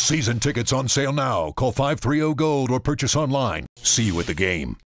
Season tickets on sale now. Call 530-GOLD or purchase online. See you at the game.